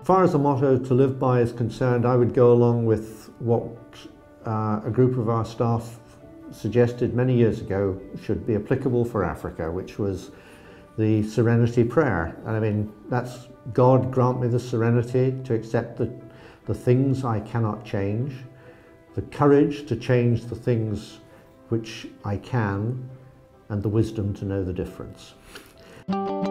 far as the motto to live by is concerned, I would go along with what a group of our staff suggested many years ago should be applicable for Africa, which was the serenity prayer. And I mean, that's God grant me the serenity to accept the things I cannot change, the courage to change the things which I can, and the wisdom to know the difference.